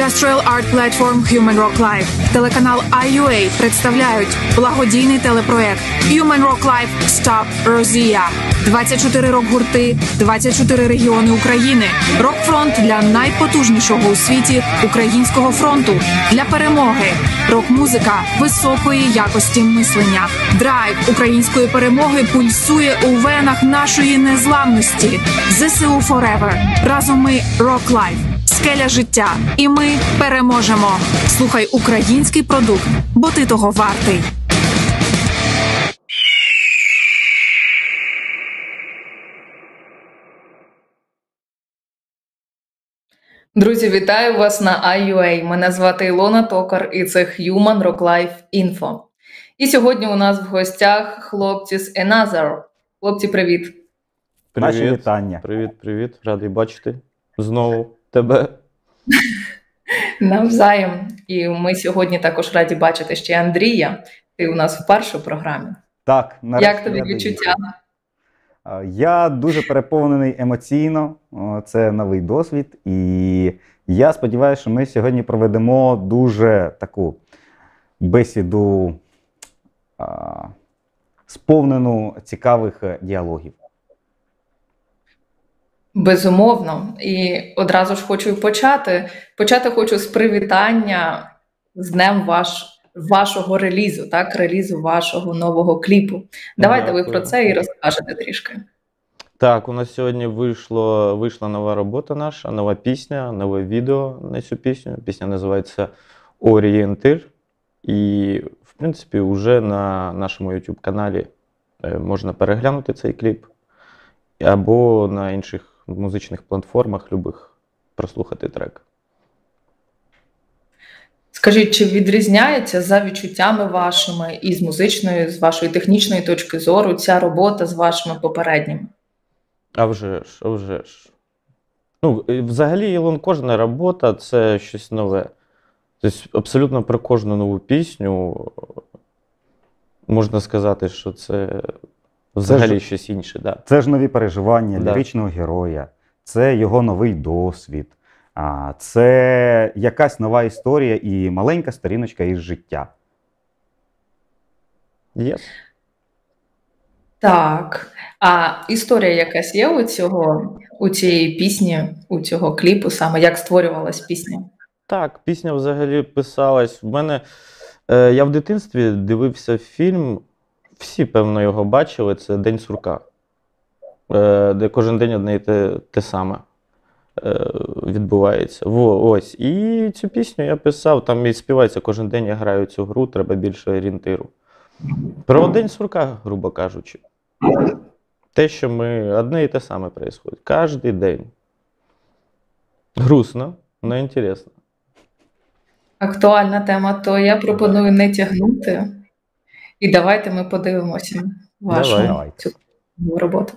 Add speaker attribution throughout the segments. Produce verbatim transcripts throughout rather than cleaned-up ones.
Speaker 1: Industrial Art Platform Human Rock Live, телеканал ай ю ей представляють благодійний телепроект Human Rock Live Stop Rossia. двадцять чотири рок-гурти, двадцять чотири регіони України. Рок-фронт для найпотужнішого у світі українського фронту. Для перемоги. Рок-музика високої якості мислення. Драйв української перемоги пульсує у венах нашої незламності. зе ес у Forever. Разом ми Rock Life. Скеля життя. І ми переможемо. Слухай український продукт, бо ти того вартий.
Speaker 2: Друзі, вітаю вас на ай ю ей. Мене звати Ілона Токар і це Human Rock Life Info. І сьогодні у нас в гостях хлопці з Another. Хлопці, привіт.
Speaker 3: Привіт.
Speaker 4: Наші вітання.
Speaker 3: Привіт, привіт. Радий бачити знову тебе.
Speaker 2: Навзаєм. І ми сьогодні також раді бачити ще Андрія. Ти у нас вперше в програмі.
Speaker 4: Так, нарешті.
Speaker 2: Як тобі відчуття?
Speaker 4: Я дуже переповнений емоційно, це новий досвід, і я сподіваюся, що ми сьогодні проведемо дуже таку бесіду, а, сповнену цікавих діалогів.
Speaker 2: Безумовно. І одразу ж хочу почати. Почати хочу з привітання з днем ваш, вашого релізу, так? Релізу вашого нового кліпу. Давайте Дякую. Ви про це і розкажете трішки.
Speaker 3: Так, у нас сьогодні вийшло, вийшла нова робота наша, нова пісня, нове відео на цю пісню. Пісня називається «Орієнтир». І, в принципі, вже на нашому YouTube-каналі можна переглянути цей кліп. Або на інших музичних платформах любих прослухати трек.
Speaker 2: Скажіть, чи відрізняється за відчуттями вашими і з музичної, з вашої технічної точки зору ця робота з вашими попередніми?
Speaker 3: А вже ж, а вже ж. Ну, взагалі, Ілон, кожна робота – це щось нове. Тобто, абсолютно про кожну нову пісню можна сказати, що це взагалі це щось інше. Да.
Speaker 4: Це ж нові переживання
Speaker 3: да.
Speaker 4: ліричного героя, це його новий досвід, це якась нова історія і маленька сторіночка із життя.
Speaker 3: Yes.
Speaker 2: Так. А історія якась є у цього, у цієї пісні, у цього кліпу саме? Як створювалась пісня?
Speaker 3: Так, пісня взагалі писалась. В мене, е, я в дитинстві дивився фільм, всі, певно, його бачили, це «День сурка», е, де кожен день одне і те, те саме е, відбувається. Во, ось. І цю пісню я писав, там і співається кожен день, я граю цю гру, треба більше орієнтиру. Про «День сурка», грубо кажучи. Те, що ми одне і те саме відбувається. Кожен день. Грустно, але інтересно.
Speaker 2: Актуальна тема, то я пропоную не тягнути. І давайте ми подивимося вашу
Speaker 4: Давай.
Speaker 2: цю роботу.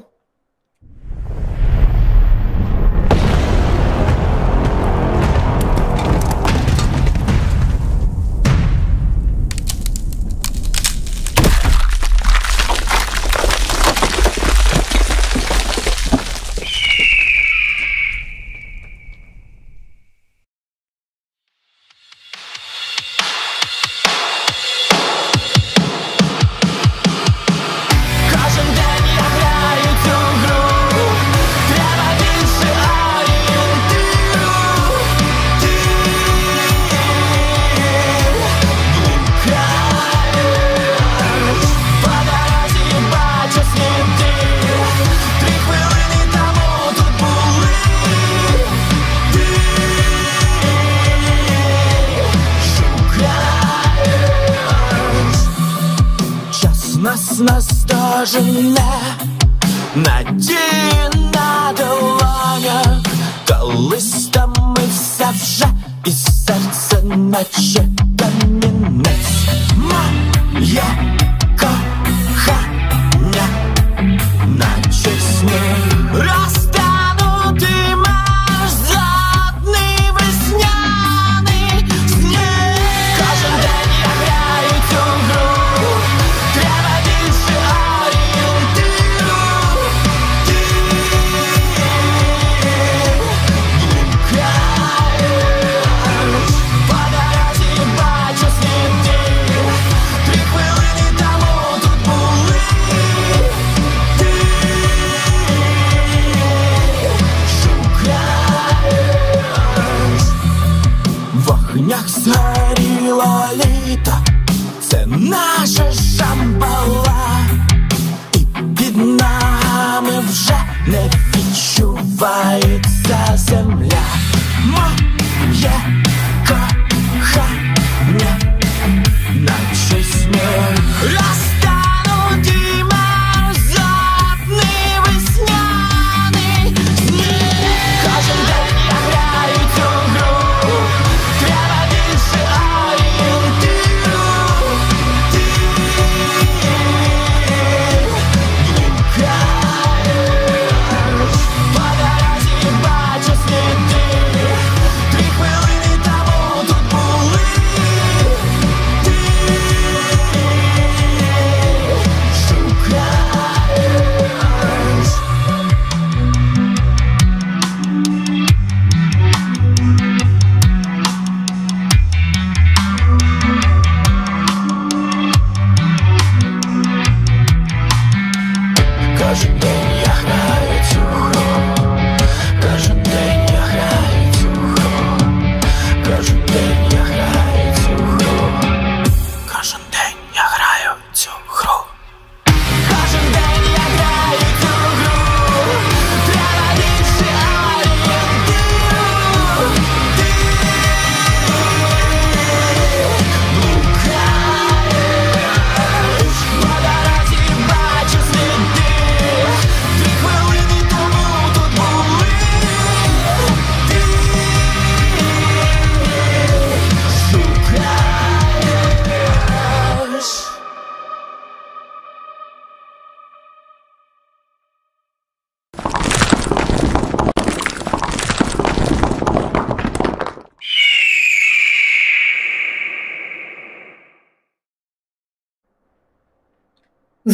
Speaker 5: Наздожене надії на долонях, коли стомився вже і серце наче камінець. Моє кохання, наче сніг розтанути маш жодний весняний сніг. Кожен день я граю цю гру, треба більше орієнтиру. Ти блукаєш.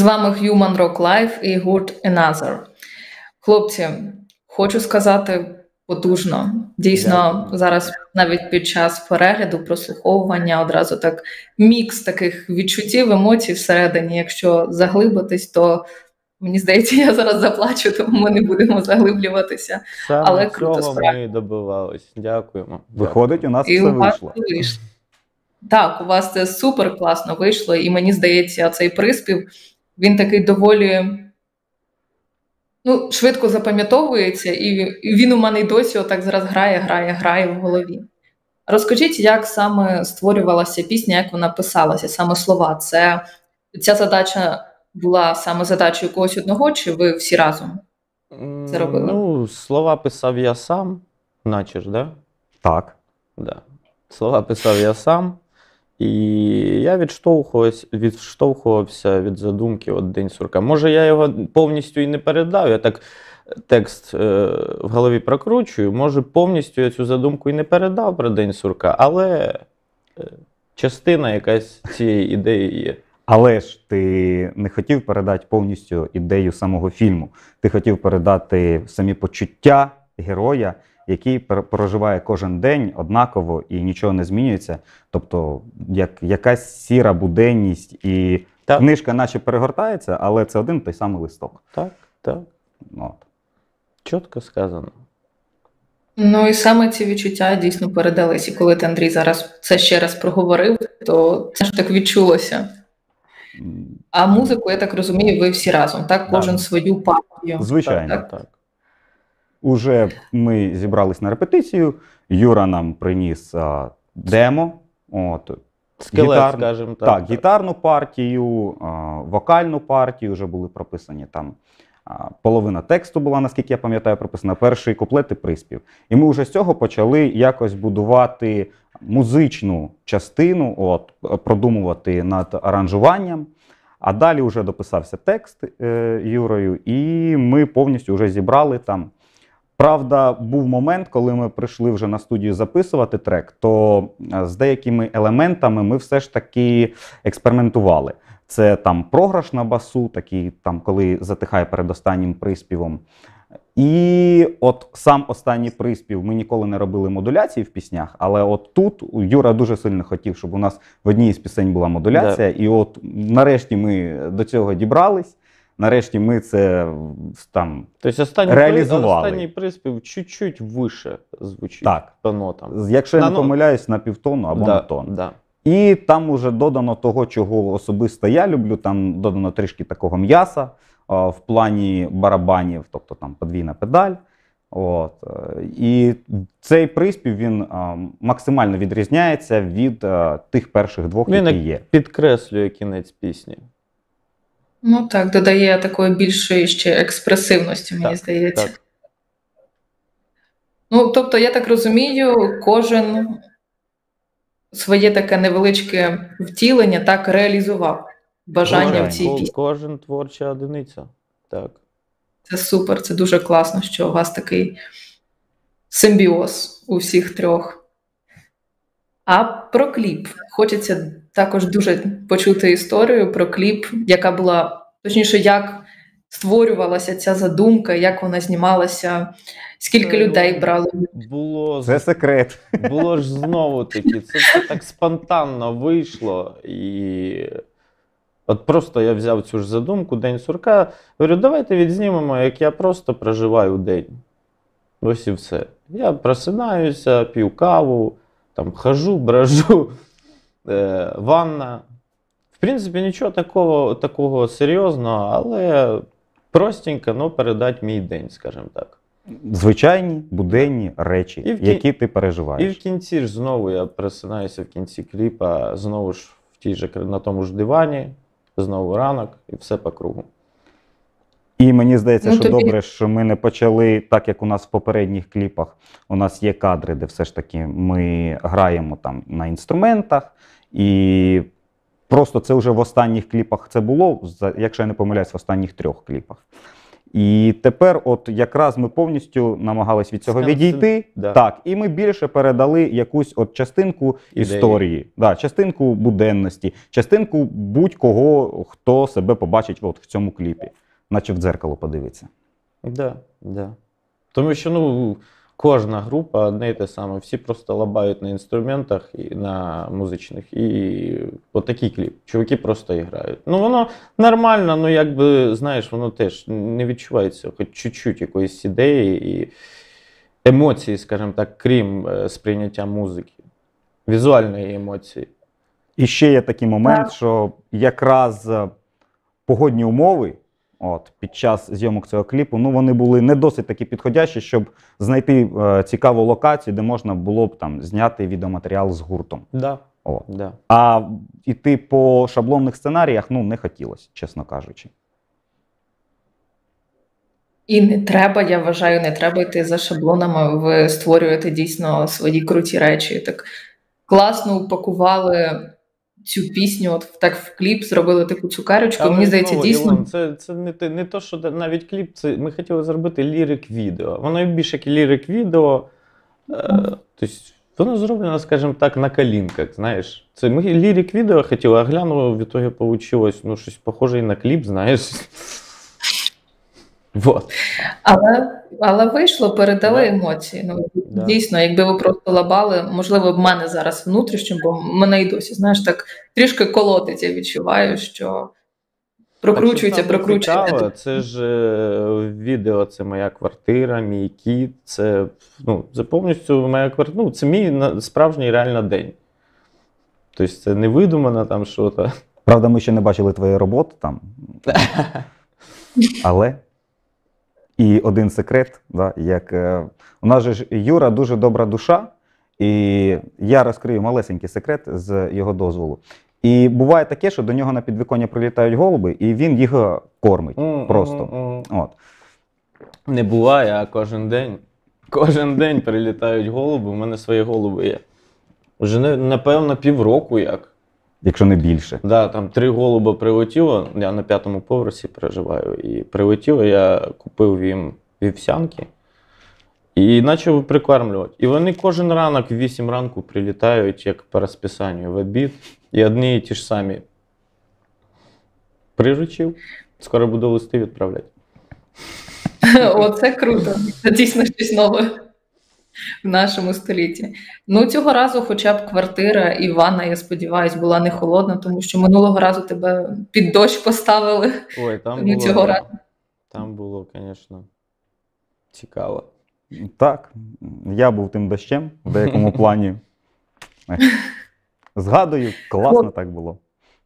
Speaker 2: вами Human Rock Live і гурт Another. Хлопці, хочу сказати потужно. Дійсно,
Speaker 3: Дякую.
Speaker 2: зараз навіть під час перегляду, прослуховування одразу так мікс таких відчуттів, емоцій всередині. Якщо заглибитись, то мені здається, я зараз заплачу, тому ми не будемо заглиблюватися.
Speaker 3: Саме
Speaker 2: Але круто,
Speaker 3: цього
Speaker 2: справді.
Speaker 3: ми і добивались. Дякуємо.
Speaker 4: Виходить, у нас
Speaker 2: І
Speaker 4: все
Speaker 2: у вас
Speaker 4: вийшло.
Speaker 2: вийшло. Так, у вас це супер класно вийшло, і мені здається, цей приспів, він такий доволі, ну, швидко запам'ятовується, і і він у мене й досі отак зараз грає, грає, грає в голові. Розкажіть, як саме створювалася пісня, як вона писалася, саме слова? Це ця задача була саме задачею когось одного, чи ви всі разом це робили?
Speaker 3: Ну, слова писав я сам, наче ж, да?
Speaker 4: Так.
Speaker 3: Да. Слова писав я сам, і я відштовхувався, відштовхувався від задумки от День сурка. Може, я його повністю і не передав, я так текст е, в голові прокручую, може, повністю я цю задумку і не передав про День сурка, але е, частина якась цієї ідеї є.
Speaker 4: Але ж ти не хотів передати повністю ідею самого фільму. Ти хотів передати самі почуття героя, який пер- проживає кожен день однаково і нічого не змінюється. Тобто як, якась сіра буденність, і
Speaker 3: Так.
Speaker 4: книжка наче перегортається, але це один той самий листок.
Speaker 3: Так, так,
Speaker 4: От.
Speaker 3: чітко сказано.
Speaker 2: Ну і саме ці відчуття дійсно передались. І коли ти, Андрій, зараз це ще раз проговорив, то це ж так відчулося.
Speaker 4: М,
Speaker 2: А музику, я так розумію, ви всі разом, так?
Speaker 3: Да.
Speaker 2: Кожен свою партію.
Speaker 4: Звичайно.
Speaker 3: Так, так.
Speaker 4: Уже ми зібрались на репетицію, Юра нам приніс а, демо. От,
Speaker 3: Скелет,
Speaker 4: Гітарну-
Speaker 3: скажімо так.
Speaker 4: Так, гітарну партію, а, вокальну партію вже були прописані там. а, Половина тексту була, наскільки я пам'ятаю, прописана, перший куплет і приспів. І ми вже з цього почали якось будувати музичну частину, от, продумувати над аранжуванням. А далі вже дописався текст е, Юрою, і ми повністю вже зібрали там. Правда, був момент, коли ми прийшли вже на студію записувати трек, то е, з деякими елементами ми все ж таки експериментували. Це там програш на басу, такий, там, коли затихає перед останнім приспівом. І от сам останній приспів ми ніколи не робили модуляції в піснях, але от тут Юра дуже сильно хотів, щоб у нас в одній із пісень була модуляція. І от нарешті ми до цього дібрались. Нарешті ми це там
Speaker 3: Тобто останній,
Speaker 4: реалізували.
Speaker 3: останній приспів чуть-чуть вище звучить
Speaker 4: Так.
Speaker 3: по нотам.
Speaker 4: Якщо я
Speaker 3: На
Speaker 4: не
Speaker 3: ну-
Speaker 4: помиляюсь, на півтону або на
Speaker 3: Да,
Speaker 4: тон.
Speaker 3: да.
Speaker 4: І там уже додано того, чого особисто я люблю, там додано трішки такого м'яса а, в плані барабанів, тобто там подвійна педаль. От. е, І цей приспів, він а, максимально відрізняється від а, тих перших двох,
Speaker 3: Він
Speaker 4: які
Speaker 3: як
Speaker 4: є.
Speaker 3: підкреслює кінець пісні.
Speaker 2: Ну так, додає такої більшої ще експресивності, мені
Speaker 3: Так,
Speaker 2: здається.
Speaker 3: так.
Speaker 2: Ну, тобто, я так розумію, кожен своє таке невеличке втілення так реалізував бажання
Speaker 4: Звичайно.
Speaker 2: в цій
Speaker 3: Ко-
Speaker 2: пісні.
Speaker 3: Кожен творча одиниця. Так.
Speaker 2: Це супер, це дуже класно, що у вас такий симбіоз у всіх трьох. А про кліп. Хочеться також дуже почути історію про кліп, яка була, точніше, як створювалася ця задумка, як вона знімалася, скільки
Speaker 3: Це
Speaker 2: людей брало.
Speaker 3: Було,
Speaker 4: Це секрет.
Speaker 3: було ж знову таки, це все так спонтанно вийшло. І от просто я взяв цю ж задумку День сурка. Говорю, давайте відзнімемо, як я просто проживаю день. Ось і все. Я просинаюся, п'ю каву, там хожу, брожу, е, ванна. В принципі, нічого такого, такого серйозного, але простенько, ну, передати мій день, скажімо так.
Speaker 4: Звичайні буденні речі,
Speaker 3: І в кі-
Speaker 4: які ти
Speaker 3: І
Speaker 4: переживаєш.
Speaker 3: в кінці ж знову я просинаюся в кінці кліпа, знову ж в тій же, на тому ж дивані, знову ранок і все по кругу.
Speaker 4: І мені здається,
Speaker 2: Ну,
Speaker 4: що
Speaker 2: тобі-
Speaker 4: добре, що ми не почали так, як у нас в попередніх кліпах. У нас є кадри, де все ж таки ми граємо там на інструментах. І просто це вже в останніх кліпах це було, за- якщо я не помиляюсь, в останніх трьох кліпах. І тепер, от якраз ми повністю намагались від цього
Speaker 3: Сконцен-
Speaker 4: відійти.
Speaker 3: да.
Speaker 4: Так, і ми більше передали якусь от частинку
Speaker 3: Ідеї.
Speaker 4: історії, да, частинку буденності, частинку будь-кого, хто себе побачить от в цьому кліпі, наче в дзеркало подивиться.
Speaker 3: Да, да. Тому що ну, кожна група одне і те саме. Всі просто лабають на інструментах і на музичних. І отакий кліп. Чуваки просто грають. Ну воно нормально, ну якби, знаєш, воно теж не відчувається хоч чуть-чуть якоїсь ідеї і емоції, скажімо так, крім е, сприйняття музики. Візуальної емоції.
Speaker 4: І ще є такий момент,
Speaker 2: Так.
Speaker 4: що якраз е, погодні умови от, під час зйомок цього кліпу, ну вони були не досить таки підходящі, щоб знайти е, цікаву локацію, де можна було б там зняти відеоматеріал з гуртом.
Speaker 3: Да,
Speaker 4: От.
Speaker 3: да.
Speaker 4: А іти по шаблонних сценаріях, ну, не хотілося, чесно кажучи.
Speaker 2: І не треба, я вважаю, не треба йти за шаблонами. Ви створюєте дійсно свої круті речі. Так класно упакували цю пісню, от так в кліп, зробили таку цукерочку.
Speaker 3: Але
Speaker 2: Мені здається,
Speaker 3: знову,
Speaker 2: дійсно.
Speaker 3: Ілон, це, це не, те- не то, що да- навіть кліп, це ми хотіли зробити лірик-відео. Воно більше як лірик-відео. Е, тобто, воно зроблено, скажімо так, на колінках, знаєш. Це ми лірик-відео хотіли, а глянуло, в ітогі вийшло ну, щось похоже і на кліп, знаєш. Вот.
Speaker 2: Але, але вийшло, передали
Speaker 3: Да.
Speaker 2: емоції. Ну,
Speaker 3: Да.
Speaker 2: Дійсно, якби ви просто лабали, можливо, в мене зараз внутрішньо, бо мене і досі, знаєш, так трішки колотить, я відчуваю, що прокручується,
Speaker 3: Так, що саме
Speaker 2: прокручується.
Speaker 3: цікаве, це ж е, відео, це моя квартира, мій кіт, це, ну, це повністю моя квартира, ну, це мій на- справжній реально день. Тобто це не видумано там що-то.
Speaker 4: Правда, ми ще не бачили твоєї роботи там. Але. І один секрет, да, як е, у нас же ж Юра дуже добра душа, і я розкрию малесенький секрет з його дозволу. І буває таке, що до нього на підвіконня прилітають голуби, і він їх е, кормить
Speaker 3: М,
Speaker 4: просто.
Speaker 3: м, м.
Speaker 4: От.
Speaker 3: Не буває, а кожен день. Кожен день прилітають голуби, у мене свої голуби є. Вже, не- напевно, півроку як.
Speaker 4: Якщо не більше.
Speaker 3: Да, там три голуби прилетіло, я на п'ятому поверсі проживаю, і прилетіло, я купив їм вівсянки і почав прикармлювати. І вони кожен ранок в вісім ранку прилітають, як по розписанню, в обід, і одні і ті ж самі. Приручив, скоро буду листи відправляти.
Speaker 2: Оце круто. Це дійсно щось нове в нашому столітті. Ну, цього разу хоча б квартира і ванна, я сподіваюся, була не холодна, тому що минулого разу тебе під дощ поставили.
Speaker 3: Ой, там
Speaker 2: Ну,
Speaker 3: було,
Speaker 2: цього
Speaker 3: да.
Speaker 2: разу.
Speaker 3: Там було, звісно, цікаво.
Speaker 4: Так, я був тим дощем в деякому плані. Ех. Згадую, класно так було.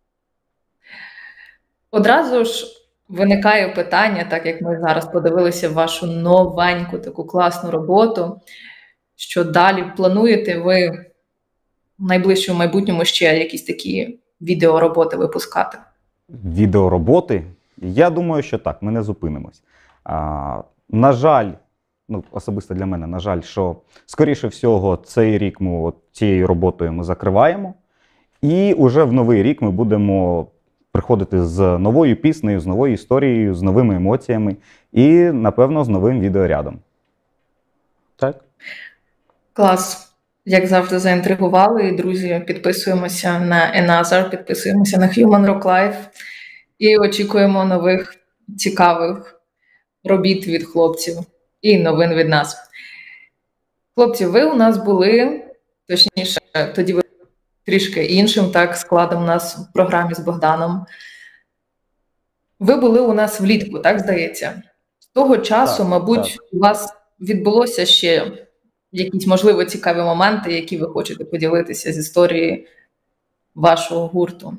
Speaker 2: Одразу ж виникає питання, так як ми зараз подивилися вашу новеньку таку класну роботу, що далі плануєте ви в найближчому майбутньому ще якісь такі відеороботи випускати?
Speaker 4: Відеороботи, я думаю, що так, ми не зупинимось. А, на жаль, ну, особисто для мене, на жаль, що, скоріше всього, цей рік ми от, цією роботою ми закриваємо, і уже в новий рік ми будемо приходити з новою піснею, з новою історією, з новими емоціями і, напевно, з новим відеорядом.
Speaker 3: Так?
Speaker 2: Клас. Як завжди, заінтригували. І, друзі, підписуємося на Another, підписуємося на Human Rock Life і очікуємо нових цікавих робіт від хлопців і новин від нас. Хлопці, ви у нас були, точніше, тоді ви трішки іншим так складом у нас в програмі з Богданом. Ви були у нас влітку, так здається? З того часу,
Speaker 3: Так,
Speaker 2: мабуть, у вас відбулося ще якісь, можливо, цікаві моменти, які ви хочете поділитися з історії вашого гурту.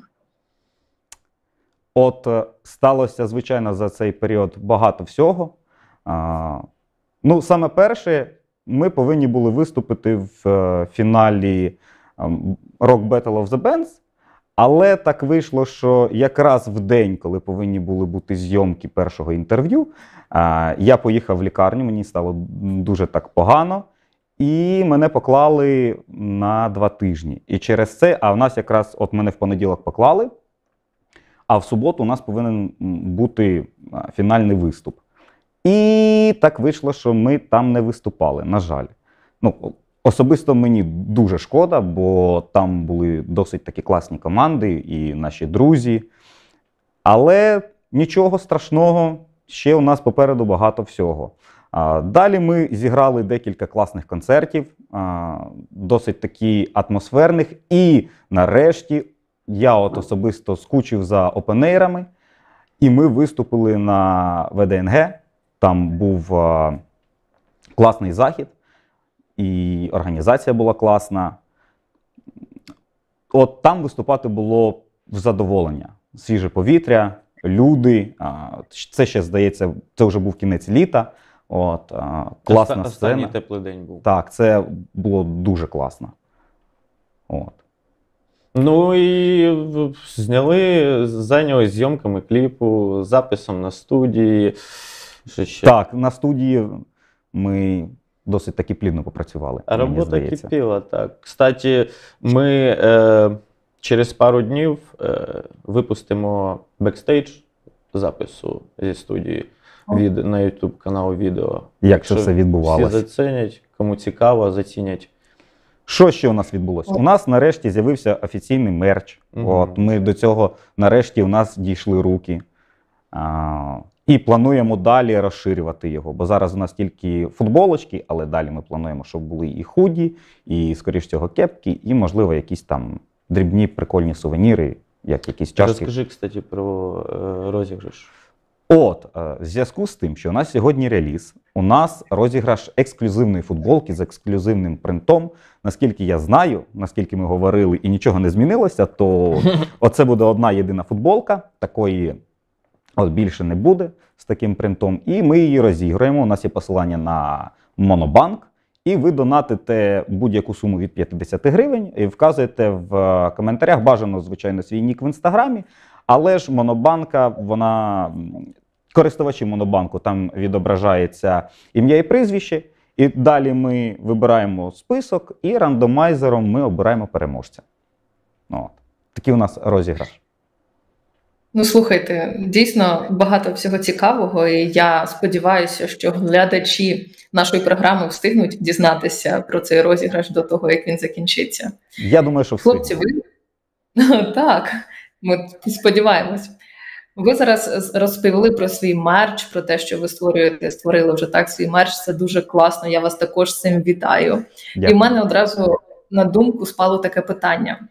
Speaker 4: От е, сталося, звичайно, за цей період багато всього. А, ну, саме перше, ми повинні були виступити в е, фіналі ем, Rock Battle of the Bands, але так вийшло, що якраз в день, коли повинні були бути зйомки першого інтерв'ю, а, я поїхав в лікарню, мені стало дуже так погано, і мене поклали на два тижні. І через це, а в нас якраз, от мене в понеділок поклали, а в суботу у нас повинен м, бути а, фінальний виступ. І так вийшло, що ми там не виступали, на жаль. Ну, особисто мені дуже шкода, бо там були досить такі класні команди і наші друзі. Але нічого страшного, ще у нас попереду багато всього. Далі ми зіграли декілька класних концертів, досить такі атмосферних. І нарешті я от особисто скучив за опенейрами, і ми виступили на ве де ен ге. Там був класний захід, і організація була класна. От там виступати було в задоволення. Свіже повітря, люди. Це ще, здається, це вже був кінець літа. От, класна сцена.
Speaker 3: Останній теплий день був.
Speaker 4: Так, це було дуже класно. От.
Speaker 3: Ну і зняли, зайнялися зйомками кліпу, записом на студії. Що ще?
Speaker 4: Так, на студії ми досить таки плідно попрацювали.
Speaker 3: А
Speaker 4: мені
Speaker 3: робота
Speaker 4: здається.
Speaker 3: кипіла, так. Кстати, ми е, через пару днів е, випустимо бекстейдж запису зі студії від, на YouTube канал відео.
Speaker 4: Як це
Speaker 3: Що
Speaker 4: все відбувалося?
Speaker 3: Всі зацінять, кому цікаво, зацінять.
Speaker 4: Що ще у нас відбулося? У нас нарешті з'явився офіційний мерч.
Speaker 3: Мгм.
Speaker 4: От, ми до цього нарешті у нас дійшли руки. А, і плануємо далі розширювати його. Бо зараз у нас тільки футболочки, але далі ми плануємо, щоб були і худі, і, скоріш всього, кепки, і, можливо, якісь там дрібні прикольні сувеніри, як якісь чашки.
Speaker 3: Розкажи, кстати, про е, розіграш.
Speaker 4: От, е, в зв'язку з тим, що у нас сьогодні реліз, у нас розіграш ексклюзивної футболки з ексклюзивним принтом. Наскільки я знаю, наскільки ми говорили і нічого не змінилося, то оце буде одна єдина футболка, такої от більше не буде з таким принтом. І ми її розіграємо. У нас є посилання на Монобанк. І ви донатите будь-яку суму від п'ятдесят гривень і вказуєте в коментарях, бажано, звичайно, свій нік в інстаграмі. Але ж Монобанка, вона, користувачі Монобанку, там відображається ім'я і прізвище. І далі ми вибираємо список і рандомайзером ми обираємо переможця. От. Такий у нас розіграш.
Speaker 2: Ну, слухайте, дійсно багато всього цікавого, і я сподіваюся, що глядачі нашої програми встигнуть дізнатися про цей розіграш до того, як він закінчиться.
Speaker 4: Я думаю, що
Speaker 2: Хлопці,
Speaker 4: встигнемо.
Speaker 2: ви так, ми сподіваємось. Ви зараз розповіли про свій мерч, про те, що ви створюєте, створили вже так свій мерч. Це дуже класно. Я вас також з цим вітаю.
Speaker 4: Дякую.
Speaker 2: І в мене одразу на думку спало таке питання.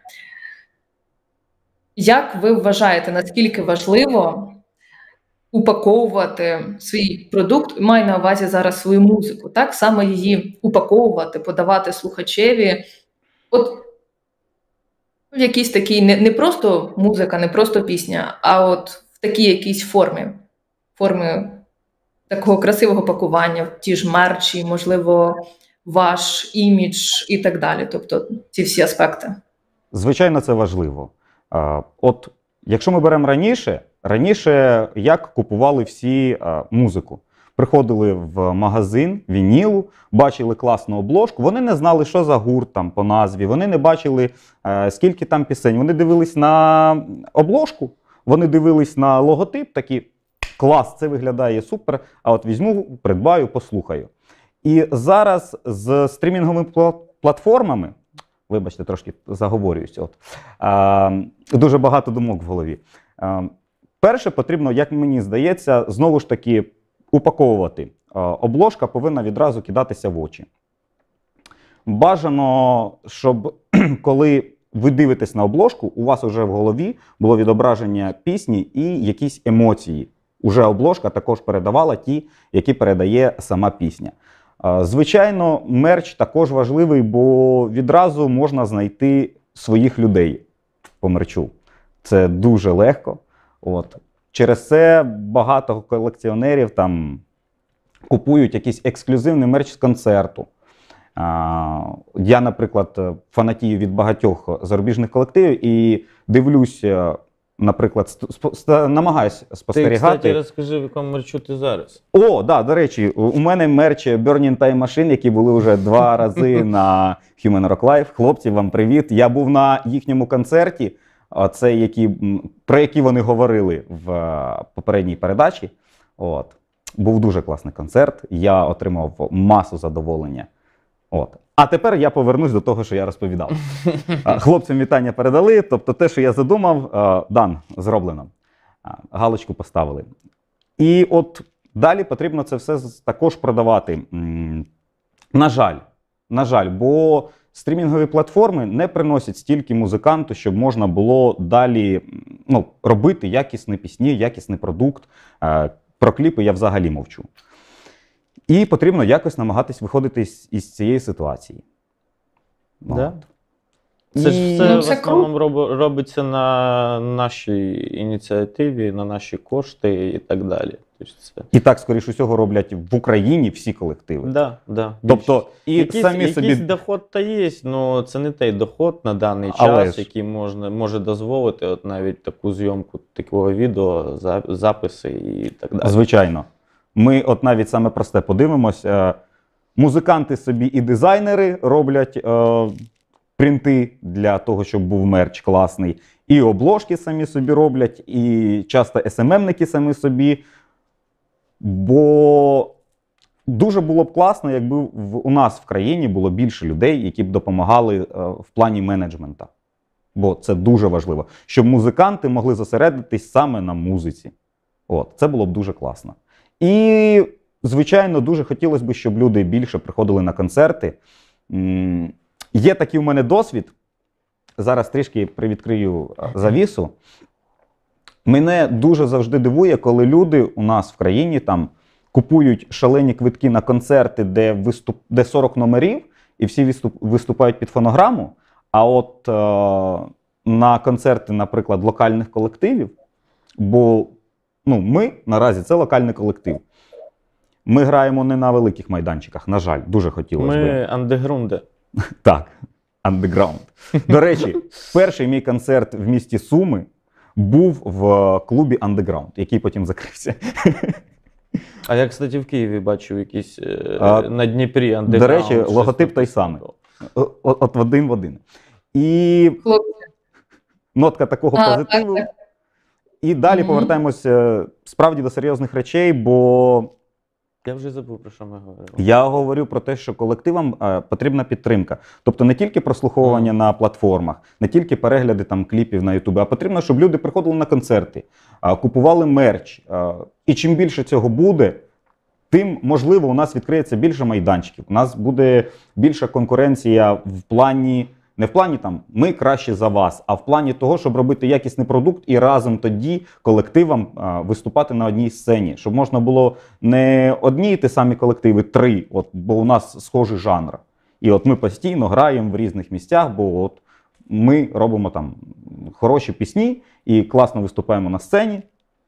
Speaker 2: Як ви вважаєте, наскільки важливо упаковувати свій продукт, маю на увазі зараз свою музику, так? Саме її упаковувати, подавати слухачеві, от в якійсь такій, не, не просто музика, не просто пісня, а от в такій якійсь формі, формі такого красивого пакування, ті ж мерчі, можливо, ваш імідж і так далі, тобто ці всі аспекти.
Speaker 4: Звичайно, це важливо. А, От, якщо ми беремо раніше, раніше як купували всі а, музику? Приходили в магазин вінілу, бачили класну обложку, вони не знали, що за гурт там по назві, вони не бачили, е, скільки там пісень. Вони дивились на обложку, вони дивились на логотип, такі, клас, це виглядає супер, а от візьму, придбаю, послухаю. І зараз з стрімінговими платформами, вибачте, трошки заговорююся, от, е, дуже багато думок в голові. Е, перше потрібно, як мені здається, знову ж таки, упаковувати. Обложка повинна відразу кидатися в очі. Бажано, щоб коли ви дивитесь на обложку, у вас вже в голові було відображення пісні і якісь емоції. Уже обложка також передавала ті, які передає сама пісня. Звичайно, мерч також важливий, бо відразу можна знайти своїх людей по мерчу. Це дуже легко. От. Через це багато колекціонерів там купують якийсь ексклюзивний мерч з концерту. А, я, наприклад, фанатію від багатьох зарубіжних колективів і дивлюсь, наприклад, сп- сп- намагаюсь спостерігати.
Speaker 3: Ти, кстати, розкажи, в якому мерчу ти зараз.
Speaker 4: О, да, до речі, у мене мерч Burning Time Machine, які були вже два рази на Human Rock Live. Хлопці, вам привіт. Я був на їхньому концерті. Це які, про які вони говорили в попередній передачі. От. Був дуже класний концерт, я отримав масу задоволення. От. А тепер я повернусь до того, що я розповідав. А, Хлопцям вітання передали, тобто те, що я задумав, а, дан, зроблено. А, Галочку поставили. І от далі потрібно це все з- також продавати. М, На жаль, на жаль, бо стрімінгові платформи не приносять стільки музиканту, щоб можна було далі м, ну, робити якісні пісні, якісний продукт. Е, Про кліпи я взагалі мовчу. І потрібно якось намагатись виходити із, із цієї ситуації.
Speaker 3: Да.
Speaker 4: От.
Speaker 3: Це
Speaker 4: І-
Speaker 3: ж все
Speaker 2: Ну,
Speaker 3: в
Speaker 2: це
Speaker 3: основному роб- робиться на нашій ініціативі, на наші кошти і так далі. Тобто це...
Speaker 4: І так, скоріш усього, роблять в Україні всі колективи.
Speaker 3: Да, да,
Speaker 4: Тобто, і
Speaker 3: якийсь,
Speaker 4: самі
Speaker 3: якийсь
Speaker 4: собі...
Speaker 3: доход та є, але це не той доход на даний
Speaker 4: Але
Speaker 3: час,
Speaker 4: ж.
Speaker 3: який можна, може дозволити от навіть таку зйомку такого відео, за- записи і так далі.
Speaker 4: Звичайно. Ми от навіть саме просте подивимось. е, Музиканти собі і дизайнери роблять е, принти для того, щоб був мерч класний. І обложки самі собі роблять, і часто ес ем емники самі собі. Бо дуже було б класно, якби в, у нас в країні було більше людей, які б допомагали е, в плані менеджмента. Бо це дуже важливо. Щоб музиканти могли зосередитись саме на музиці. От, це було б дуже класно. І, звичайно, дуже хотілося б, щоб люди більше приходили на концерти. М, Є такий у мене досвід. Зараз трішки привідкрию е, завісу. Мене дуже завжди дивує, коли люди у нас в країні там купують шалені квитки на концерти, де, виступ, де сорок номерів, і всі виступ, виступають під фонограму. А от е, на концерти, наприклад, локальних колективів, бо ну, ми наразі це локальний колектив. Ми граємо не на великих майданчиках, на жаль, дуже хотілося б.
Speaker 3: Ми андегрунди.
Speaker 4: Так, андеграунд. До речі, перший мій концерт в місті Суми був в клубі Underground, який потім закрився.
Speaker 3: А я, кстати, в Києві бачив якісь е,
Speaker 4: А,
Speaker 3: на Дніпрі
Speaker 4: До
Speaker 3: андеграунд.
Speaker 4: речі,
Speaker 3: щось
Speaker 4: логотип
Speaker 3: таке.
Speaker 4: той самий. О- От, от в один в один. І
Speaker 2: Хлопці,
Speaker 4: нотка такого
Speaker 2: А,
Speaker 4: позитиву.
Speaker 2: так, так.
Speaker 4: І далі
Speaker 2: Мгм.
Speaker 4: повертаємося справді до серйозних речей, бо
Speaker 3: Я вже забув, про що ми говорили.
Speaker 4: я говорю про те, що колективам е, потрібна підтримка. Тобто не тільки прослуховування
Speaker 3: Мгм.
Speaker 4: на платформах, не тільки перегляди там кліпів на Ютубі, а потрібно, щоб люди приходили на концерти, е, купували мерч. Е, і чим більше цього буде, тим, можливо, у нас відкриється більше майданчиків. У нас буде більша конкуренція в плані, не в плані там ми краще за вас, а в плані того, щоб робити якісний продукт і разом тоді колективам а, виступати на одній сцені. Щоб можна було не одні й ті самі колективи, три, от, бо у нас схожий жанр. І от ми постійно граємо в різних місцях, бо от ми робимо там хороші пісні і класно виступаємо на сцені.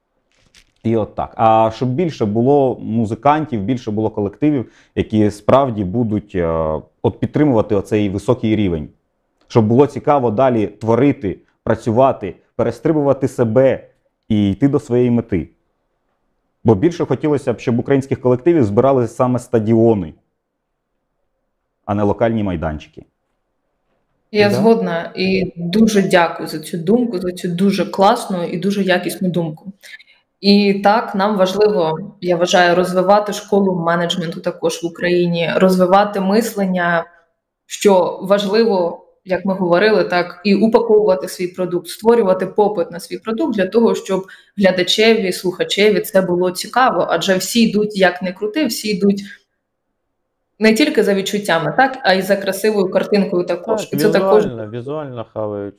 Speaker 4: І от так. А щоб більше було музикантів, більше було колективів, які справді будуть е, от підтримувати оцей високий рівень. Щоб було цікаво далі творити, працювати, перестрибувати себе і йти до своєї мети. Бо більше хотілося б, щоб українських колективів збирали саме стадіони, а не локальні майданчики.
Speaker 2: Я
Speaker 3: Да.
Speaker 2: згодна і дуже дякую за цю думку, за цю дуже класну і дуже якісну думку. І так, нам важливо, я вважаю, розвивати школу менеджменту також в Україні, розвивати мислення, що важливо, як ми говорили, так, і упаковувати свій продукт, створювати попит на свій продукт для того, щоб глядачеві, слухачеві це було цікаво, адже всі йдуть, як не крути, всі йдуть не тільки за відчуттями, так, а й за красивою картинкою також.
Speaker 3: Так,
Speaker 2: І це також
Speaker 3: візуально, візуально хавають.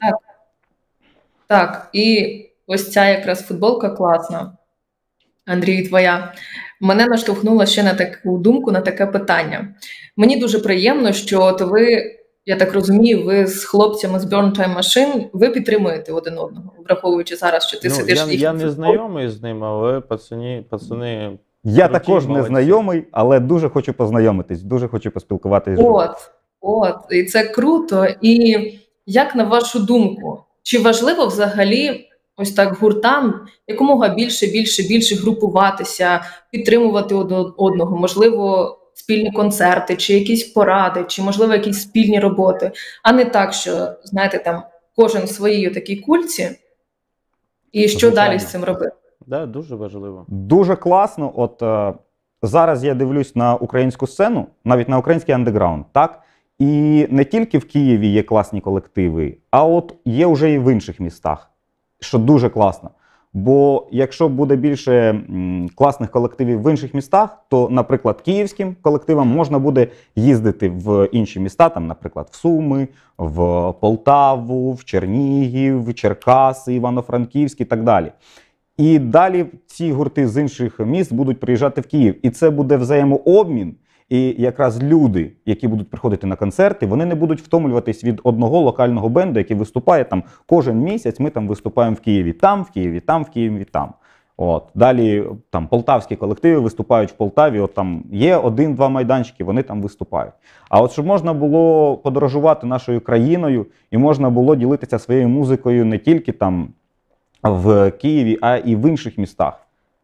Speaker 2: так, і ось ця якраз футболка класна, Андрій, твоя, мене наштовхнула ще на таку думку, на таке питання. Мені дуже приємно, що от ви, я так розумію, ви з хлопцями з Burn Time Machine, ви підтримуєте один одного, враховуючи зараз, що ти
Speaker 3: Ну,
Speaker 2: сидиш
Speaker 3: я,
Speaker 2: в
Speaker 3: я
Speaker 2: їхній
Speaker 3: не
Speaker 2: футболці.
Speaker 3: знайомий з ним, але пацані, пацани.
Speaker 4: Я
Speaker 3: Круті,
Speaker 4: також не
Speaker 3: молодці.
Speaker 4: знайомий, але дуже хочу познайомитись, дуже хочу поспілкуватися.
Speaker 2: От, от, і це круто. І як на вашу думку, чи важливо взагалі ось так гуртам якомога більше, більше, більше групуватися, підтримувати один одного, можливо, спільні концерти, чи якісь поради, чи, можливо, якісь спільні роботи, а не так, що, знаєте, там кожен в своїй такій кульці, і що
Speaker 4: Звичайно.
Speaker 2: далі з цим робити?
Speaker 3: Да, дуже важливо.
Speaker 4: Дуже класно. От е, зараз я дивлюсь на українську сцену, навіть на український андеграунд, так? І не тільки в Києві є класні колективи, а от є вже і в інших містах, що дуже класно. Бо якщо буде більше м, класних колективів в інших містах, то, наприклад, київським колективам можна буде їздити в інші міста, там, наприклад, в Суми, в Полтаву, в Чернігів, в Черкаси, Івано-Франківськ і так далі. І далі ці гурти з інших міст будуть приїжджати в Київ. І це буде взаємообмін. І якраз люди, які будуть приходити на концерти, вони не будуть втомлюватись від одного локального бенду, який виступає там кожен місяць. Ми там виступаємо в Києві там, в Києві там, в Києві там. От. Далі там полтавські колективи виступають в Полтаві, от там є один-два майданчики, вони там виступають. А от щоб можна було подорожувати нашою країною і можна було ділитися своєю музикою не тільки там в Києві, а і в інших містах.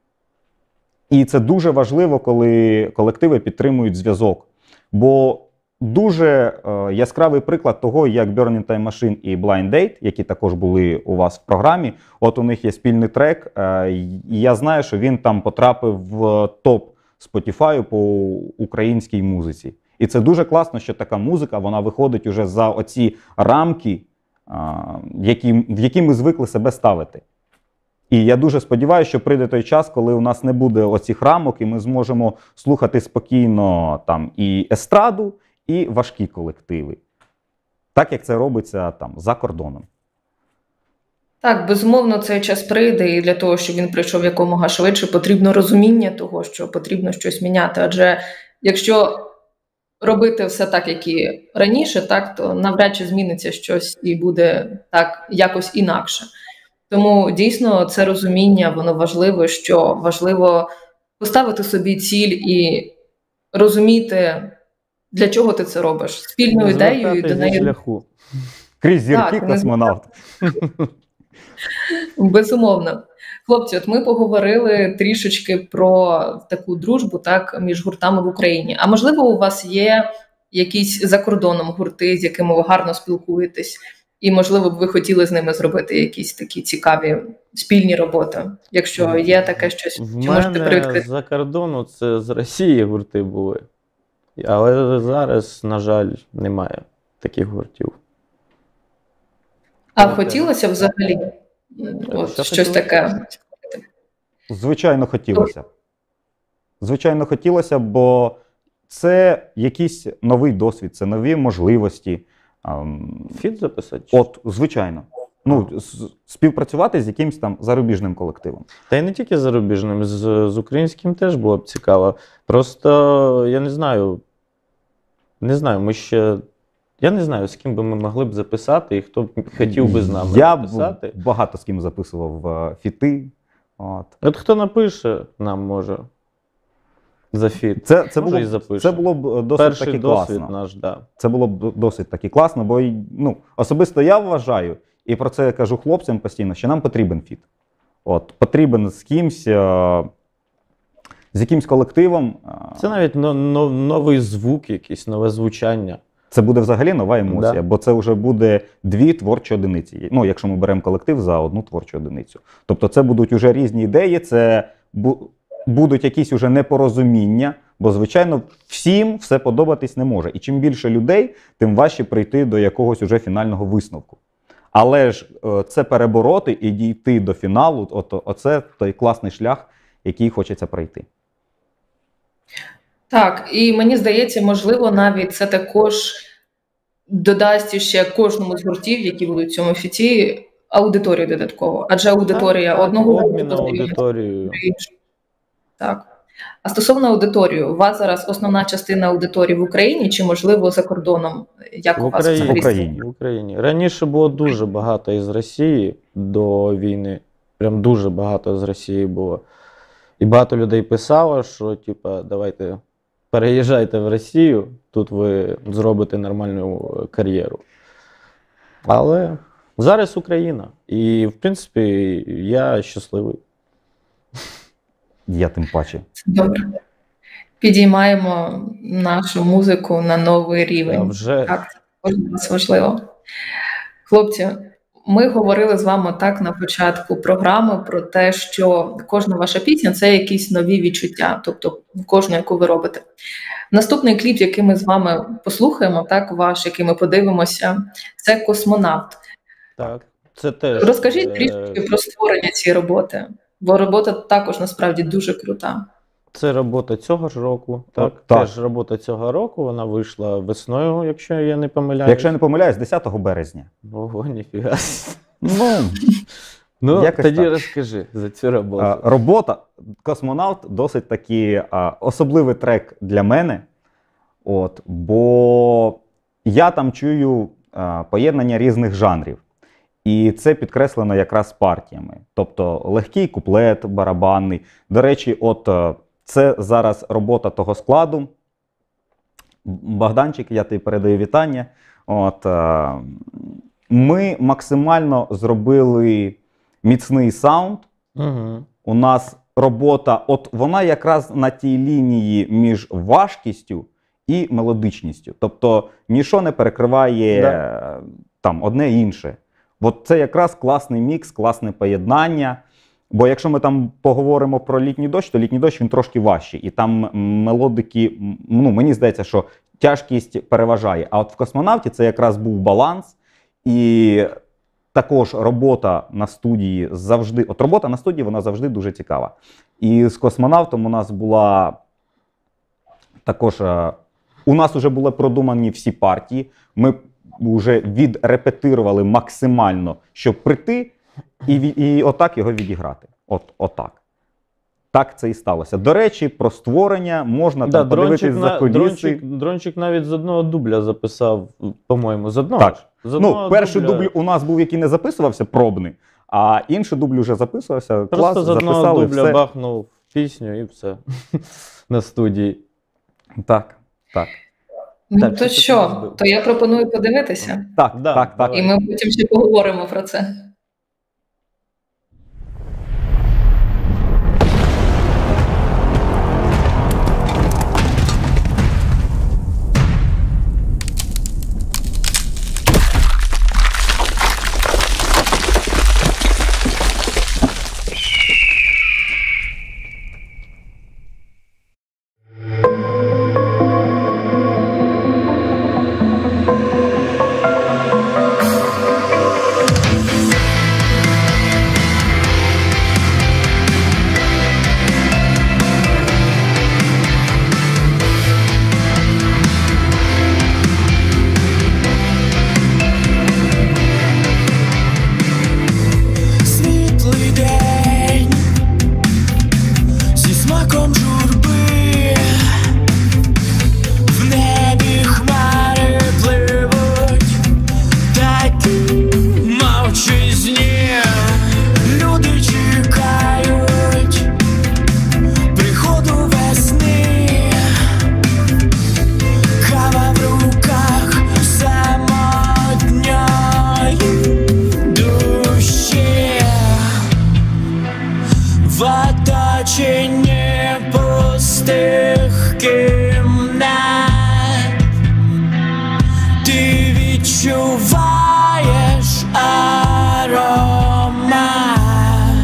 Speaker 4: І це дуже важливо, коли колективи підтримують зв'язок. Бо дуже е, яскравий приклад того, як Burning Time Machine і Blind Date, які також були у вас в програмі, от у них є спільний трек, е, і я знаю, що він там потрапив в топ Spotify по українській музиці. І це дуже класно, що така музика, вона виходить уже за оці рамки, е, які, в які ми звикли себе ставити. І я дуже сподіваюся, що прийде той час, коли у нас не буде оцих рамок, і ми зможемо слухати спокійно там і естраду, і важкі колективи. Так, як це робиться там за кордоном.
Speaker 2: Так, безумовно, цей час прийде, і для того, щоб він прийшов якомога швидше, потрібно розуміння того, що потрібно щось міняти. Адже якщо робити все так, як і раніше, так, то навряд чи зміниться щось і буде так якось інакше. Тому дійсно це розуміння, воно важливо, що важливо поставити собі ціль і розуміти, для чого ти це робиш. Спільну ідею і до неї...
Speaker 3: шляху.
Speaker 4: Крізь зірки
Speaker 2: Так,
Speaker 4: космонавт.
Speaker 2: Безумовно. Хлопці, от ми поговорили трішечки про таку дружбу, так, між гуртами в Україні. А можливо, у вас є якісь за кордоном гурти, з якими ви гарно спілкуєтесь? І, можливо, б ви хотіли з ними зробити якісь такі цікаві спільні роботи, якщо є таке щось,
Speaker 3: В
Speaker 2: чи можете
Speaker 3: мене
Speaker 2: привідкрити?
Speaker 3: за кордону це з Росії гурти були. Але зараз, на жаль, немає таких гуртів.
Speaker 2: А хотілося б взагалі от,
Speaker 3: Що
Speaker 2: щось
Speaker 3: хотілося?
Speaker 2: таке?
Speaker 4: Звичайно, хотілося б. Звичайно, хотілося б, бо це якийсь новий досвід, це нові можливості. Ам,
Speaker 3: Фіт записати?
Speaker 4: От, звичайно. Ну, з- співпрацювати з якимось там зарубіжним колективом.
Speaker 3: Та й не тільки зарубіжним, з, з українським теж було б цікаво. Просто, я не знаю, не знаю, ми ще, я не знаю, з ким би ми могли б записати і хто б хотів би з нами
Speaker 4: Я б
Speaker 3: записати.
Speaker 4: багато з ким записував е, фіти. От.
Speaker 3: От хто напише нам, може, за фіт.
Speaker 4: Це, це,
Speaker 3: Може,
Speaker 4: було,
Speaker 3: і
Speaker 4: б-
Speaker 3: запише.
Speaker 4: це було б досить
Speaker 3: Перший
Speaker 4: таки
Speaker 3: досвід
Speaker 4: класно.
Speaker 3: наш, да.
Speaker 4: Це було б досить таки класно, бо ну, особисто я вважаю, і про це я кажу хлопцям постійно, що нам потрібен фіт. От, потрібен з кимсь, е, з якимсь колективом. е,
Speaker 3: Це навіть но, но, новий звук, якийсь нове звучання.
Speaker 4: Це буде взагалі нова емоція,
Speaker 3: Да.
Speaker 4: бо це вже буде дві творчі одиниці. Ну, якщо ми беремо колектив за одну творчу одиницю. Тобто це будуть уже різні ідеї, це бу- будуть якісь уже непорозуміння, бо, звичайно, всім все подобатись не може. І чим більше людей, тим важче прийти до якогось уже фінального висновку. Але ж е, це перебороти і дійти до фіналу, от, оце той класний шлях, який хочеться пройти.
Speaker 2: Так, і мені здається, можливо, навіть це також додасть ще кожному з гуртів, які будуть в цьому фіті, аудиторію додатково. Адже аудиторія
Speaker 3: Так, так,
Speaker 2: одного
Speaker 3: обмін
Speaker 2: гурту
Speaker 3: аудиторією.
Speaker 2: Так. А стосовно аудиторії, у вас зараз основна частина аудиторії в Україні чи, можливо, за кордоном? Як
Speaker 3: В
Speaker 2: у вас
Speaker 3: Україні.
Speaker 2: взагалі?
Speaker 4: В Україні.
Speaker 3: В Україні. Раніше було дуже багато із Росії до війни. Прям дуже багато з Росії було. І багато людей писало, що типа, давайте переїжджайте в Росію, тут ви зробите нормальну кар'єру. Але зараз Україна. І, в принципі, я щасливий.
Speaker 4: Я тим паче.
Speaker 2: Добре. Підіймаємо нашу музику на новий
Speaker 3: А
Speaker 2: рівень.
Speaker 3: вже
Speaker 2: Так, це також для нас важливо. Хлопці, ми говорили з вами так на початку програми про те, що кожна ваша пісня – це якісь нові відчуття, тобто кожну, яку ви робите. Наступний кліп, який ми з вами послухаємо, так, ваш, який ми подивимося, це «Космонавт».
Speaker 3: Так, це теж...
Speaker 2: Розкажіть
Speaker 3: е,
Speaker 2: трішки про створення цієї роботи, бо робота також насправді дуже крута.
Speaker 3: Це робота цього ж року, так?
Speaker 4: Так.
Speaker 3: Теж робота цього року, вона вийшла весною, якщо я не помиляюсь.
Speaker 4: Якщо я не помиляюсь, десятого березня.
Speaker 3: Ого, ніфіга.
Speaker 4: Ну,
Speaker 3: Ну,
Speaker 4: Якось
Speaker 3: тоді
Speaker 4: так.
Speaker 3: розкажи за цю роботу.
Speaker 4: а, робота «Космонавт» досить такий а, особливий трек для мене, от, бо я там чую а, поєднання різних жанрів. І це підкреслено якраз партіями. Тобто легкий куплет барабанний. До речі, от е, це зараз робота того складу. Богданчик, я тобі передаю вітання. От, е, ми максимально зробили міцний саунд.
Speaker 3: Угу.
Speaker 4: У нас робота, от вона якраз на тій лінії між важкістю і мелодичністю. Тобто ніщо не перекриває
Speaker 3: Да.
Speaker 4: е, там одне інше. От це якраз класний мікс, класне поєднання. Бо якщо ми там поговоримо про «Літній дощ», то «Літній дощ» він трошки важчий. І там мелодики, ну, мені здається, що тяжкість переважає. А от в «Космонавті» це якраз був баланс. І також робота на студії завжди, от робота на студії, вона завжди дуже цікава. І з «Космонавтом» у нас була також, у нас вже були продумані всі партії. Ми вже відрепетирували максимально, щоб прийти і, і отак його відіграти. От, отак. Так це і сталося. До речі, про створення можна
Speaker 3: Да,
Speaker 4: там подивитись
Speaker 3: дрончик,
Speaker 4: за
Speaker 3: на,
Speaker 4: куліси.
Speaker 3: дрончик, дрончик навіть з одного дубля записав, по-моєму, з одного
Speaker 4: Так.
Speaker 3: ж. З одного
Speaker 4: Ну, перший
Speaker 3: дубля.
Speaker 4: дубль у нас був, який не записувався, пробний, а інший дубль вже записувався.
Speaker 3: Просто
Speaker 4: Клас,
Speaker 3: з одного
Speaker 4: записали
Speaker 3: дубля
Speaker 4: все.
Speaker 3: бахнув пісню і все. На студії.
Speaker 4: Так, так.
Speaker 2: Ну,
Speaker 3: Так,
Speaker 2: то
Speaker 3: що ти
Speaker 2: що,
Speaker 3: там збив?
Speaker 2: то я пропоную подивитися,
Speaker 4: Так,
Speaker 3: Да,
Speaker 4: так, так.
Speaker 2: і ми потім ще поговоримо про це.
Speaker 5: Світлий день зі смаком журби, в небі хмари пливуть, такі мовчазні. Люди чекають приходу весни, кава в руках самотньої душі, в оточенні пустих кімнат ти відчуваєш аромат.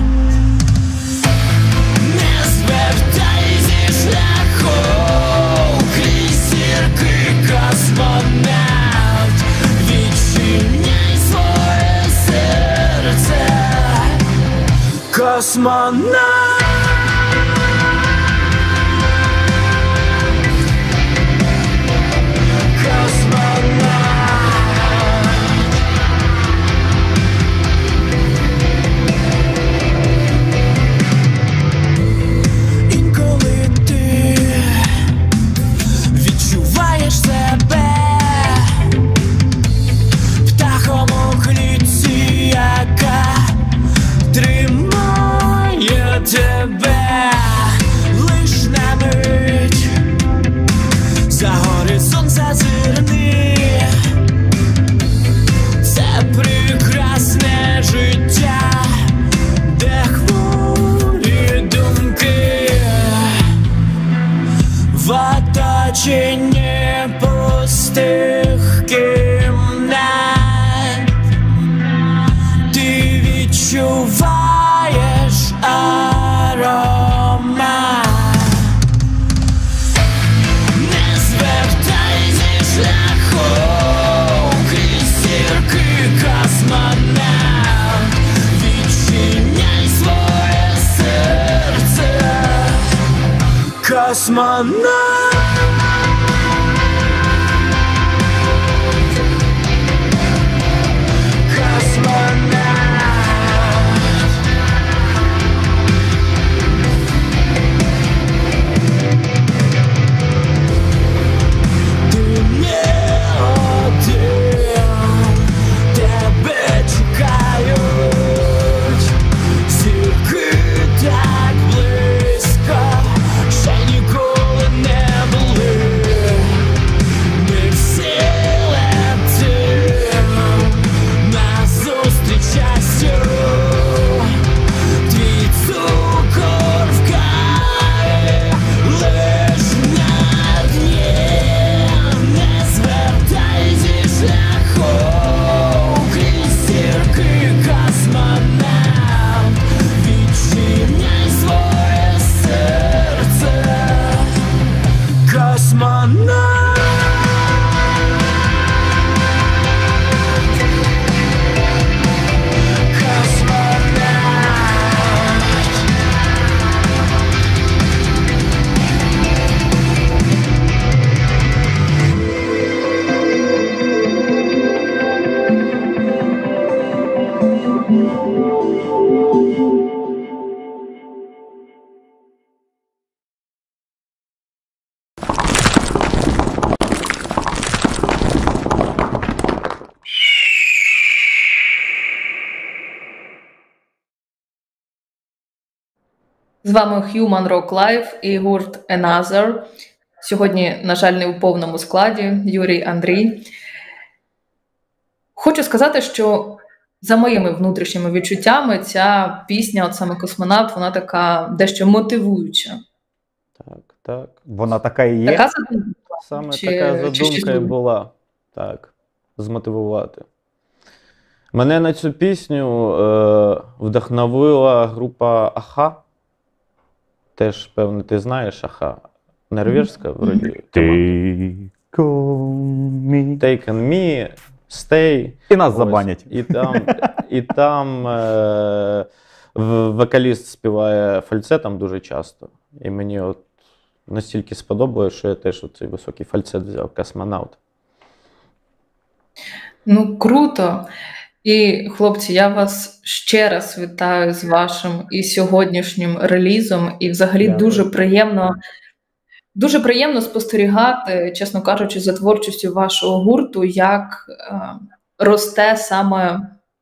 Speaker 5: Не звертай зі шляху, крізь зірки, космонавт, відчиняй своє серце, космонавт. Інколи ти відчуваєш себе птахом у клітці, яка тримає Космонавт.
Speaker 2: З вами Human Rock Live і гурт Another. Сьогодні, на жаль, не у повному складі. Юрій, Андрій. Хочу сказати, що за моїми внутрішніми відчуттями ця пісня, от саме «Космонавт», вона така дещо мотивуюча.
Speaker 3: Так, так.
Speaker 4: Вона така і є.
Speaker 2: Така задумка.
Speaker 3: Саме
Speaker 2: Чи-
Speaker 3: така
Speaker 2: чи щось
Speaker 3: задумка і
Speaker 2: друге?
Speaker 3: була. Так, змотивувати. Мене на цю пісню е, вдохновила група Аха. Теж, певно, ти знаєш Аха. Норвежська, вроді. команда.
Speaker 4: Take on me.
Speaker 3: Take on me, Stay.
Speaker 4: І нас
Speaker 3: Ось.
Speaker 4: забанять.
Speaker 3: І там, і там е, в- вокаліст співає фальцетом дуже часто. І мені от настільки сподобалось, що я теж цей високий фальцет взяв, «Космонавт».
Speaker 2: Ну, круто. І, хлопці, я вас ще раз вітаю з вашим і сьогоднішнім релізом. І взагалі
Speaker 3: Дякую.
Speaker 2: дуже приємно, дуже приємно спостерігати, чесно кажучи, за творчістю вашого гурту, як е, росте саме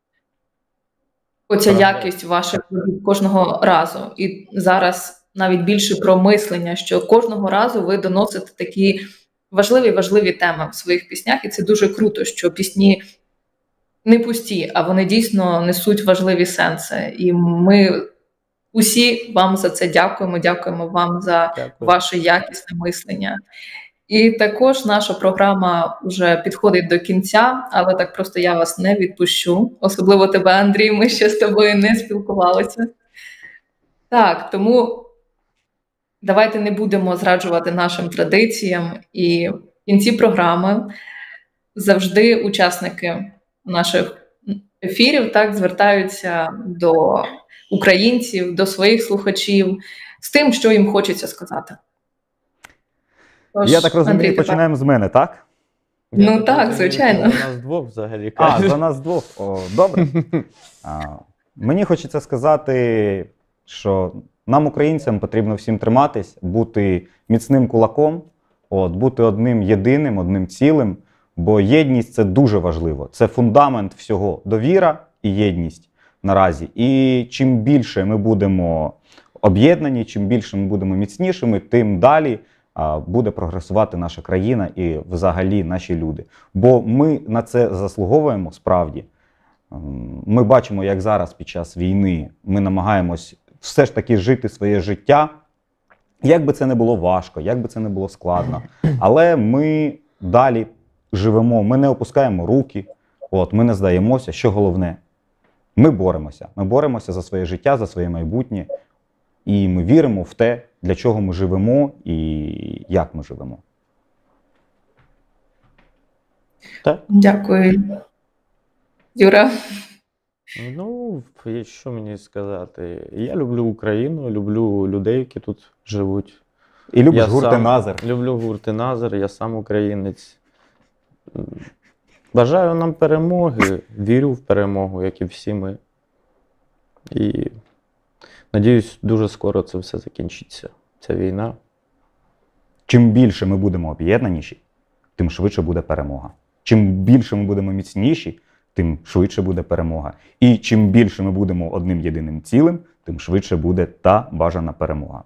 Speaker 2: оця
Speaker 3: Правда.
Speaker 2: якість ваших робіт кожного разу. І зараз навіть більше про мислення, що кожного разу ви доносите такі важливі важливі теми в своїх піснях, і це дуже круто, що пісні не пусті, а вони дійсно несуть важливі сенси. І ми усі вам за це дякуємо, дякуємо вам за
Speaker 3: Дякую.
Speaker 2: ваше якісне мислення. І також наша програма вже підходить до кінця, але так просто я вас не відпущу. Особливо тебе, Андрій, ми ще з тобою не спілкувалися. Так, тому давайте не будемо зраджувати нашим традиціям. І в кінці програми завжди учасники наших ефірів так звертаються до українців, до своїх слухачів з тим, що їм хочеться сказати. Тож,
Speaker 4: Я так розумію,
Speaker 2: Андрій, ти
Speaker 4: починаємо з мене, так?
Speaker 2: Ну
Speaker 3: Я
Speaker 2: так,
Speaker 3: розумію,
Speaker 2: звичайно.
Speaker 3: що у нас двох взагалі.
Speaker 4: А,
Speaker 3: кажуть.
Speaker 4: за нас двох. О, добре. А, мені хочеться сказати, що нам, українцям, потрібно всім триматись, бути міцним кулаком, от, бути одним єдиним, одним цілим, бо єдність – це дуже важливо. Це фундамент всього. Довіра і єдність наразі. І чим більше ми будемо об'єднані, чим більше ми будемо міцнішими, тим далі а, буде прогресувати наша країна і взагалі наші люди. Бо ми на це заслуговуємо справді. Ем, Ми бачимо, як зараз під час війни ми намагаємось все ж таки жити своє життя, як би це не було важко, як би це не було складно. Але ми далі живемо, ми не опускаємо руки, от, ми не здаємося. Що головне? Ми боремося. Ми боремося за своє життя, за своє майбутнє. І ми віримо в те, для чого ми живемо і як ми живемо.
Speaker 3: Так?
Speaker 2: Дякую. Юра.
Speaker 3: Ну, і що мені сказати? Я люблю Україну, люблю людей, які тут живуть.
Speaker 4: І любиш
Speaker 3: Я
Speaker 4: гурти
Speaker 3: сам
Speaker 4: Назар.
Speaker 3: Люблю гурти Назар, я сам українець. Бажаю нам перемоги, вірю в перемогу, як і всі ми. І надіюсь, дуже скоро це все закінчиться, ця війна.
Speaker 4: Чим більше ми будемо об'єднаніші, тим швидше буде перемога. Чим більше ми будемо міцніші, тим швидше буде перемога. І чим більше ми будемо одним єдиним цілим, тим швидше буде та бажана перемога.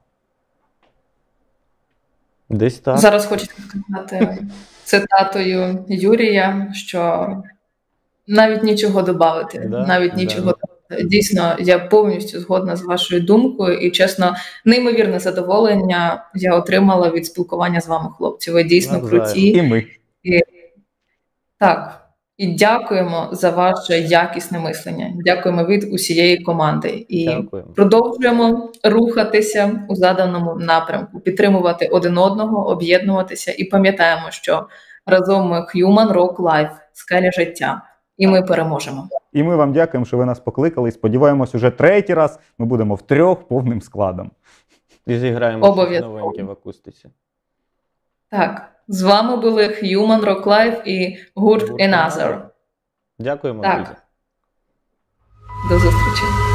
Speaker 3: Десь так.
Speaker 2: Зараз хочеться сказати цитатою Юрія, що навіть нічого додати,
Speaker 3: Да,
Speaker 2: навіть
Speaker 3: да.
Speaker 2: нічого додати. Дійсно, я повністю згодна з вашою думкою і, чесно, неймовірне задоволення я отримала від спілкування з вами, хлопці. Ви дійсно
Speaker 3: Навзаєм.
Speaker 2: круті.
Speaker 4: І ми.
Speaker 2: Так. І дякуємо за ваше якісне мислення. Дякуємо від усієї команди. І
Speaker 3: Дякуємо.
Speaker 2: продовжуємо рухатися у заданому напрямку, підтримувати один одного, об'єднуватися і пам'ятаємо, що разом ми Human Rock Life, скеля життя. І ми переможемо.
Speaker 4: І ми вам дякуємо, що ви нас покликали. І сподіваємось, уже третій раз ми будемо втрьох повним складом.
Speaker 3: І зіграємо щось
Speaker 2: Обов'язково.
Speaker 3: новеньке в акустиці.
Speaker 2: Так, з вами були Human Rock Life і гурт
Speaker 3: Гурт
Speaker 2: Another.
Speaker 3: Another. Дякуємо,
Speaker 2: Так.
Speaker 3: друзі.
Speaker 2: До зустрічі.